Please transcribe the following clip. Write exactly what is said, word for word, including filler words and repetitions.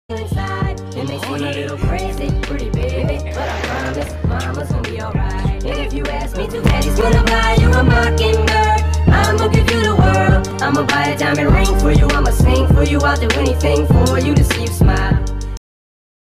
inside. It may seem a little crazy, pretty baby, but I promise mama's gonna be alright. And if you ask me to, daddy's gonna buy you a mockingbird. I'ma give you the world. I'ma buy a diamond ring for you. I'ma sing for you. I'll do anything for you to see you smile.